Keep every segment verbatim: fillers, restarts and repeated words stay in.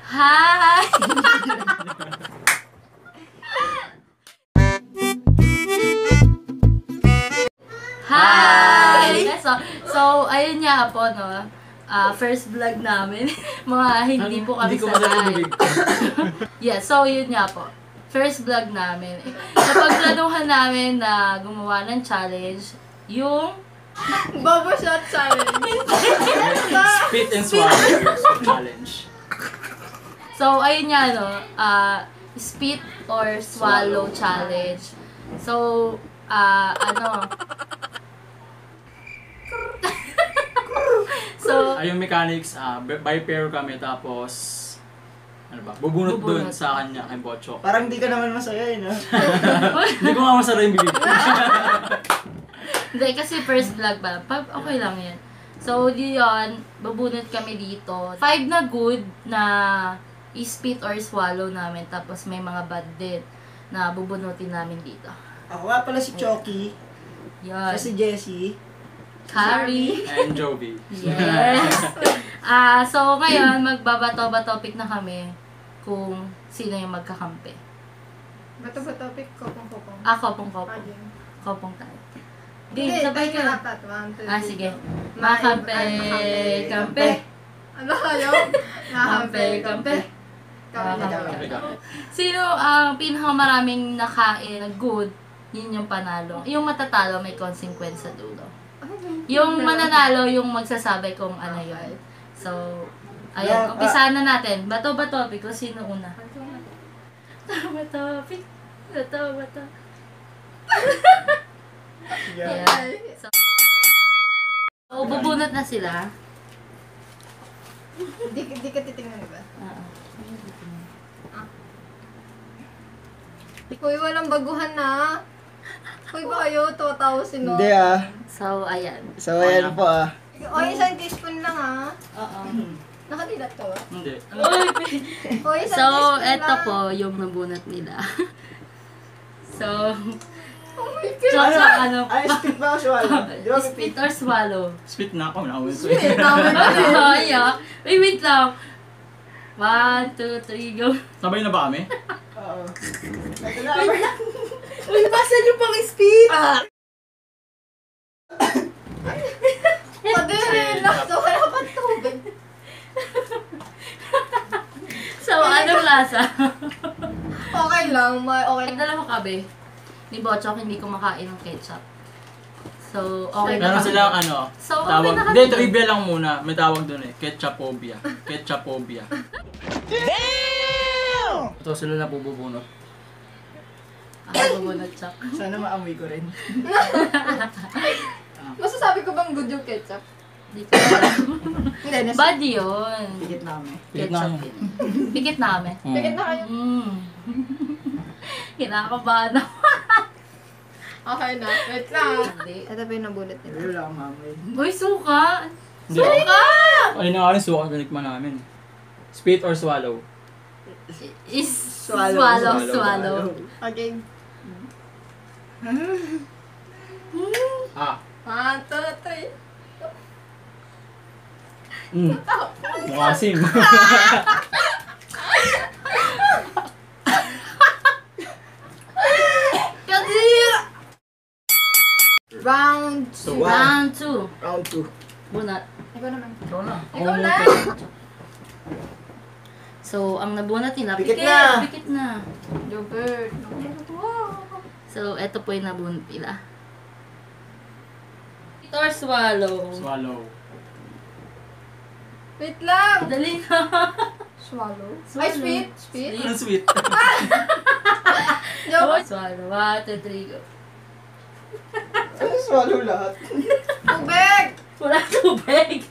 Hi! Hi! So, so, ayun nga po, no? Uh, first vlog namin. Mga hindi po kami Hindi ko sanay. Yeah, so yun nga po. First vlog namin. Napagplanuhan namin na gumawa ng challenge, yung Bubble shot challenge. Spit and swallow challenge. So, ayun nga, no? Uh, spit or swallow challenge. So, uh, ano? So, Ay, yung mechanics, ah, by pair kami tapos, ano ba, bubunot Bubunot. dun sa kanya, kay Bocho. Parang di ka naman masaya eh, no? Hindi ko nga masara yung bibig ko. hindi, kasi first vlog pa. Pa- Okay lang yan. So, yun, babunot kami dito. Five na good na i-spit or swallow namin. Tapos may mga bad din na bubunutin namin dito. Ako nga pala si Chucky. Yan. Siya si Jessie. Carrie. And Jovi. Yes. Ah, so ngayon magbabato-topic na kami kung sino yung magkakampi. Bato ba topic? Kopong kopong. Ah, kopong kopong. Ayun. Kopong tayo. Hindi, Di, sabay tayo ka. apat. One, two, Ah, three, sige. go. Makampi, Makampi. kampi. Ano kayo? Kampi, kampi. Kampi, Kampi, kampi. Sino ang pinakamaraming nakain na good, yun yung panalo. Yung matatalo may consequence sa dulo. Yung mananalo, yung magsasabi kung ano yun. So, ayan, umpisahan na natin. Bato ba topic o sino una? Bato ba topic? Bato ba to? Yeah. Ayan. So, so, bubunot na sila. Di, di ka titingnan ba? Oo. Hoy, walang baguhan na. Hoy ba kayo? two thousand no? Hindi ah. So, ayan. So, ayan po ah. Hoy, isang teaspoon lang ah. Oo. Nakadilat to ah. Hindi. Hoy, isang So, teaspoon lang. eto po yung nabunot nila. So, Oh my God. so, so ano? Ay, spit ba o swallow? Di ba Spit or swallow? Spit na ako, nakawin ko. Wait, tama na din. Ay, ah. Wait, wait lang. One, two, three, go. Sabay na ba kami? Oo. Ito na. Uy, basa niyo pang spit! Ah! Padirin lang. So, wala pa tubig. So, anong lasa? Okay lang. May okay Ay, lang. dalawa kabe. Ni Bochok, hindi kumakain ng ketchup. So, okay na Meron kami. silang ano, So, okay tawag. na kami. Hindi, trivia lang muna. May tawag doon eh. Ketchuphobia. Ketchuphobia. Damn! Ito sila na bububunot. Ako bubunot, Chok. Sana maamoy ko rin. Masasabi ko bang good yung ketchup? Hindi ko alam. Hindi, nasa. Bad yun. Pikit na kami. Pikit na Ketchup yun. yun. Pikit namin. Pikit na kayo. Mm. Kinakabahan ako. Okay na. Wait lang. Hindi. Ito pa yung nabunot nila. Pero wala akong maamoy. Uy, suka! Hindi. Suka! Ay na nga rin suka ganikman namin. Spit or swallow? Is Swallow, swallow, swallow, swallow. Okay. Ah. One, two, three. Mm. Makasim. Kadira! Round So, two. Wow. Round two. Round two. Bunot. Ikaw naman. Ikaw na. Ikaw na. So, ang nabunot nila, Pikit pikit, na. pikit na. Yogurt. Wow. So, eto po yung nabunot nila. Spit or swallow? Swallow. Wait lang. Dali na. Swallow. Swallow. Ay, sweet. Sweet. Ano sweet? Joke. Swallow. One, two, three, go. Ano swallow lahat? Tubig. Wala tubig.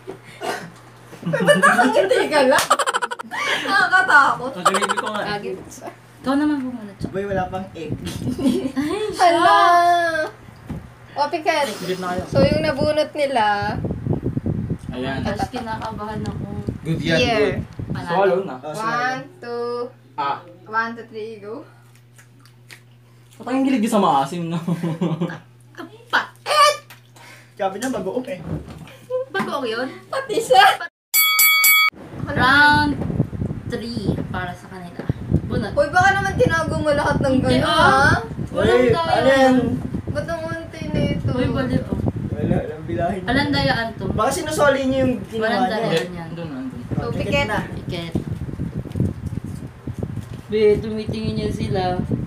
Hindi ka lang. Nakakatakot. Ang gravy ko nga. Kagit. Ikaw naman bumunot, Chok. Boy, wala pang egg. Ay, Hala. siya. O, Piket. Pikit na kayo. So, yung nabunot nila, Ayan. Tapos kinakabahan ako. Good here. Swallow na. Oh, swallow. One, two, Ah. one, two, three, go. Ba't ang gilig sa maasim, no? Pait! Sabi niya bagoong eh. Bago yun? Pati siya. Round three para sa kanila. Bunot. Uy, baka naman tinago mo lahat ng Hindi, gano'n, ah. ha? Walang Uy, daya. ano yan? Ba't ang unti nito? Uy, bali, oh. Wala, walang bilahin. Walang dayaan to. Baka sinusoli niyo yung Walang ginawa daya. niya. Ayan, yan. Andun, andun. So, Oh, pikit. na. Tiket. Be, tumitingin yan sila.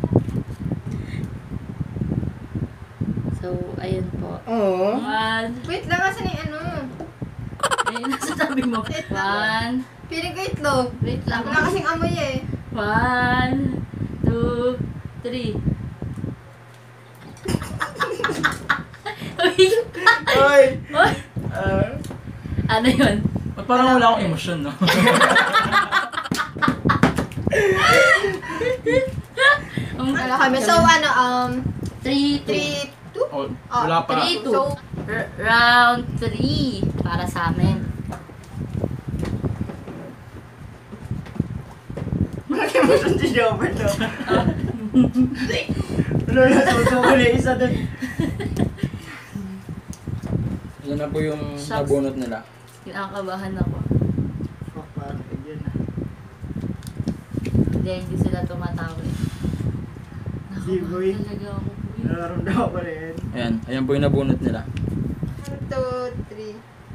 So, ayun po. Oo. One. Wait lang, kasi ni ano? Ayun, nasa tabi mo. One. Piling ko itlog. Wait lang. Wala kasing amoy eh. One, two, three. Uy! Oy! Uy! Ah, Ano yun? Ba't parang wala akong emosyon, no? Um, Wala kami. So, ano, um, three, three, two? Oh, Ah, wala pa. three, two. So, R- round three para sa amin. Malaki mo siya si Jobert, no? Ano na, susuko na isa doon. Yan na po yung Shucks. nabunot nila. Kinakabahan ako. Fuck, parang pag yun ah. Hindi, hindi sila tumatawi. Di, boy. Nakabahan talaga ako, boy. Nararamdaman ko rin. Ayan, ayan po yung nabunot nila. one, two, three.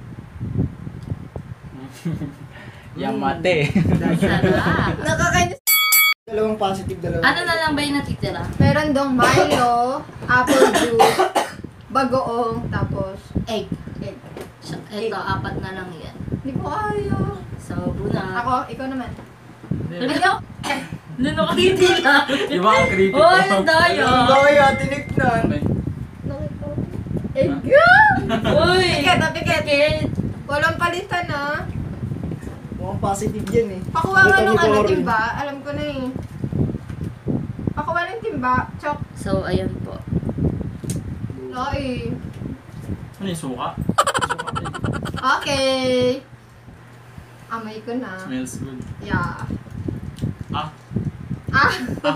Yamate. Sarap. Nakakainis. Dalawang positive, dalawang Ano na lang ba yung natitira? Meron dong Milo, apple juice, bagoong, tapos Egg. egg. Siya- Ito, apat na lang yan. Hindi ko kaya. So, buna. Ako, ikaw naman. Ano? Ano ka titira? Di ba ang creepy Oy, ko? ang daya! Ano ba kaya tinignan? Okay. Nakita. Egg. Uy! Piket na piket. Pikit! Walang palitan ah. Mukhang positive yan eh. Pakuha nga Kita nung mo ano, pa rin. timba. Alam ko na eh. Pakuha ng timba. Chok. So, ayan po. Ay. Ano yung suka? Suka. Okay. Amay ko na. Smells good. Yeah. Ah, Ah.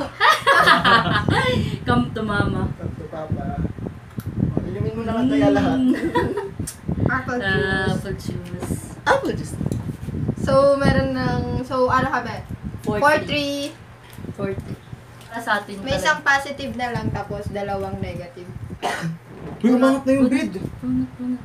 Come to mama. Pag to papa. Oh, Inumin mo na lang kaya lahat. Apple Uh, juice. apple juice. Apple juice. So, meron ng... So, ano kami? four three. forty. Para sa atin May isang positive na lang, tapos dalawang negative. Uy, umangat na yung bed. Punot, punot.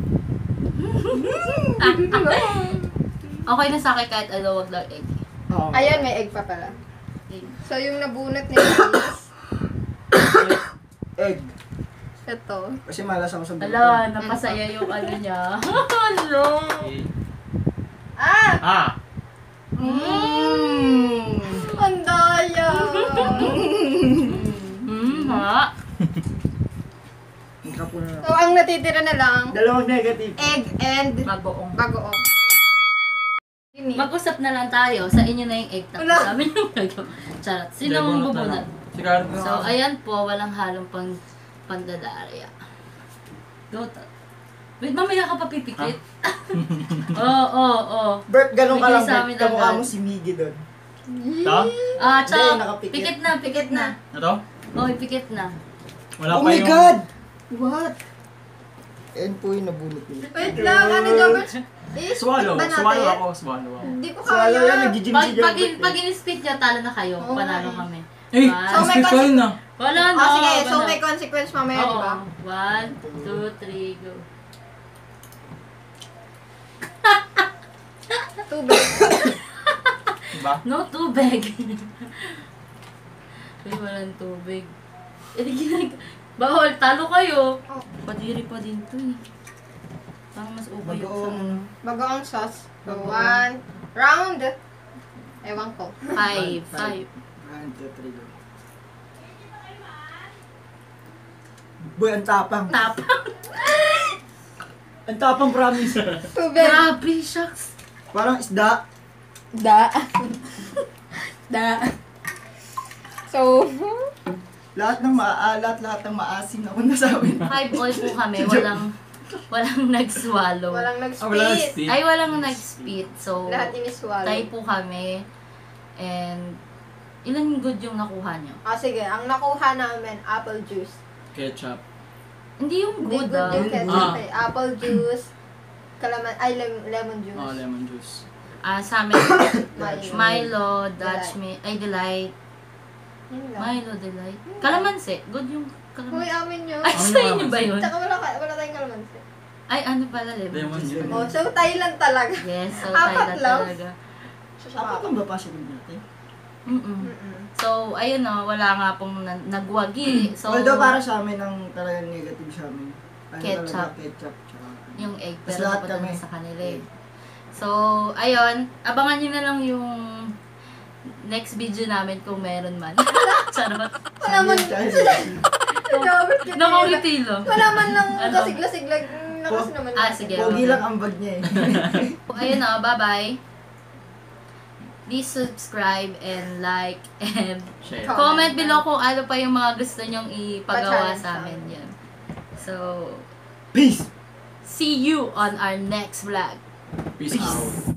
Okay na sa akin kahit ano, wag lang egg. Oo. Ayan, may egg pa pala. Egg. So, yung nabunot nila is Egg. ito. Kasi malas ako sa buto. Ala, napasaya yung ano niya. Hello! okay. Ah! Ah! Mmm. Ang daya! Hmm, ha? Ang kapo na. So, ang natitira na lang, Dalawang negative. egg and Bagoong. bagoong. Yun eh. Mag-usap na lang tayo. Sa inyo na yung egg. Tapos Wala. sa amin yung bago. Charot. Sino Hindi, ang bunot na bubunot? lang. Si Carl. So, ayan po. Walang halong pang pandadarya. Go, ta. Wait, mamaya ka pa pipikit. Oo, oo, oo. Bert, ganun ka Bigay lang, sa Bert. amin Kamukha agad. mo si Miggy doon. Ito? Ah, Hindi, chop. nakapikit. Pikit na, pikit na. Ito? Oo, ipikit na. Wala Oh pa my yung... God! What? Yan po yung nabunot niya. Wait lang, ano Jobert? Eh, Swallow. ba natin? Swallow ako. Swallow ako. Hindi ko Swallow yan, kaya. nag-gym Pag, si pag, Jobert. pag in-split nyo, talo na kayo. Oo Panalo nga eh. kami. Eh, One. So, may split ka rin na. Wala na. Oh, sige. wala So, na. may consequence mamaya, di ba? Oo. One, two, three, go. Tubig. Diba? No tubig. Uy, walang tubig. Eh, di ginag... Bawal, talo kayo. Oh. Padiri pa din to eh. Parang mas okay yung sa ano. Bagoong. Bagoong sauce. So, Bagoong. one. Round. Ewan ko. Five, Five. five. One, two, three, go. Boy, ang tapang. Tapang. Ang tapang, promise. Tubig. Grabe, shucks. Parang isda. Da. Da. So, Lahat ng maaalat, lahat ng maasim ako nasabi. Five all po kami. Walang, walang nag-swallow. walang Ah, wala nag-spit. spit. Ay, walang nag-spit. So, Lahat iniswallow. tayo po kami. And, ilan good yung nakuha nyo? Ah, sige. Ang nakuha namin, apple juice. Ketchup. Hindi yung Hindi good, good ah. yung ketchup Ah. eh. Apple juice. Kalaman, ay, lem- lemon juice. Oh, lemon juice. Ah, sa amin, Milo. Milo, Dutch Mill, ay, Delight. Yun lang. Milo, Delight. Kalamansi. Good yung Hoy, kalamansi. amin yun. Ay, sa inyo ba yun? Tsaka wala, ka, wala tayong kalamansi. Ay, ano pala, lemon Lemon juice. juice. Oh, so Thailand talaga. Yes, so Apat Thailand lang? talaga. Apat yung ba pa siya natin? Mm-mm. Mm-mm. So, ayun o, wala nga pong na- nagwagi. So, Although para sa amin ang talagang negative sa amin. Ano Ketchup. talaga, ketchup. Tsaka, yung egg, Mas pero lahat napunta kami. na sa kanila eh. So, ayun, abangan nyo na lang yung next video namin kung meron man. Charot. Wala man, Robert, ka Nakangiti lang. Wala man lang Ano? kasigla-siglag. Nakas naman. Ah, natin. sige. Pogi lang ang bag niya eh. Ayun o, bye-bye. Please subscribe and like and Share. comment below kung ano pa yung mga gusto nyong ipagawa Pa-challenge sa amin yan. So, Peace! see you on our next vlog. Peace out.